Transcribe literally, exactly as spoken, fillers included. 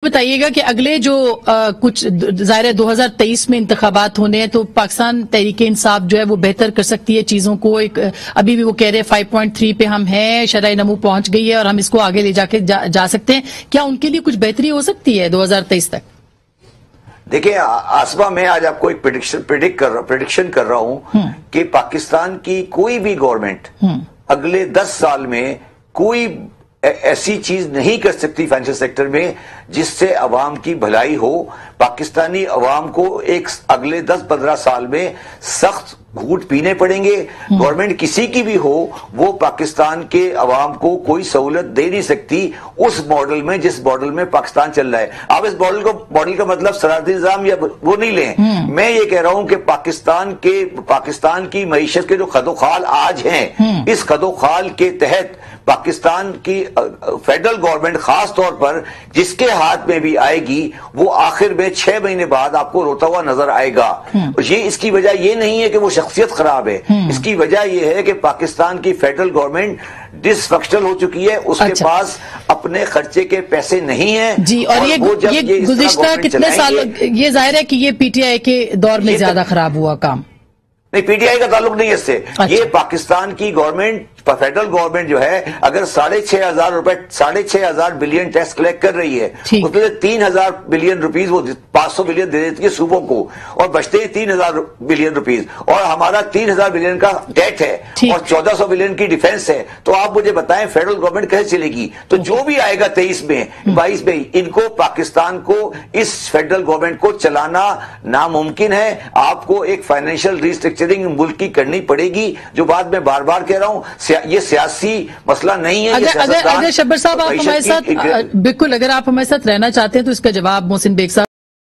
بتائیے گا کہ اگلے جو آ, کچھ ظاہر دو ہزار تیئیس میں انتخابات ہونے ہیں تو پاکستان تحریک انصاف جو ہے وہ بہتر کر سکتی ہے چیزوں کو. ایک ابھی بھی وہ کہہ رہے ہیں فائیو پوائنٹ تھری پہ ہم ہیں, شرح نمو پہنچ گئی ہے اور ہم اس کو آگے لے جا کے جا, جا سکتے ہیں. کیا ان کے لیے کچھ بہتری ہو سکتی ہے دو ہزار تیئیس تک؟ دیکھیں آسما, میں آج آپ کو ایک پریڈکشن پریڈکٹ کر رہا پریڈکشن کر رہا ہوں کہ پاکستان کی کوئی بھی گورنمنٹ اگلے دس سال میں کوئی ایسی چیز نہیں کر سکتی فائنینشل سیکٹر میں جس سے عوام کی بھلائی ہو. پاکستانی عوام کو ایک اگلے دس پندرہ سال میں سخت گھوٹ پینے پڑیں گے. گورنمنٹ کسی کی بھی ہو وہ پاکستان کے عوام کو کوئی سہولت دے نہیں سکتی اس ماڈل میں جس ماڈل میں پاکستان چل رہا ہے. آپ اس ماڈل کو ماڈل کا مطلب صنعتی نظام یا وہ نہیں لیں. میں یہ کہہ رہا ہوں کہ پاکستان کے پاکستان کی معیشت کے جو خد و خال آج ہیں, اس خد و خال کے تحت پاکستان کی فیڈرل گورنمنٹ خاص طور پر جس کے ہاتھ میں بھی آئے گی وہ آخر میں چھ مہینے بعد آپ کو روتا ہوا نظر آئے گا. یہ اس کی وجہ یہ نہیں ہے کہ وہ شخصیت خراب ہے, اس کی وجہ یہ ہے کہ پاکستان کی فیڈرل گورنمنٹ ڈس فنکشنل ہو چکی ہے, اس کے پاس اپنے خرچے کے پیسے نہیں ہیں. جی, اور یہ گزشتہ کتنے سال, یہ ظاہر ہے کہ یہ پی ٹی آئی کے دور میں زیادہ خراب ہوا کام نہیں, پی ٹی آئی کا تعلق نہیں ہے اس سے. یہ پاکستان کی گورنمنٹ فیڈرل گورنمنٹ جو ہے اگر ساڑھے چھ ہزار روپے ساڑھے چھ ہزار بلین ٹیکس کلیکٹ کر رہی ہے, اس میں سے تین ہزار بلین روپیز وہ پانچ سو بلین دے دیتی ہے صوبوں کو اور بچتے ہیں تین ہزار بلین روپیز, اور ہمارا تین ہزار بلین کا ڈیٹ ہے اور چودہ سو بلین کی ڈیفنس ہے. تو آپ مجھے بتائیں فیڈرل گورنمنٹ کیسے چلے گی؟ تو جو بھی آئے گا تیئیس میں بائیس میں ان کو پاکستان کو اس فیڈرل گورنمنٹ کو چلانا ناممکن ہے. آپ کو ایک فائنینشیل ریسٹرکچرنگ ملک کی کرنی پڑے گی, جو بات میں بار بار کہہ رہا ہوں یہ سیاسی مسئلہ نہیں ہے. اگر اگر شبر صاحب آپ ہمارے ساتھ بالکل اگر آپ ہمارے ساتھ رہنا چاہتے ہیں تو اس کا جواب محسن بیگ صاحب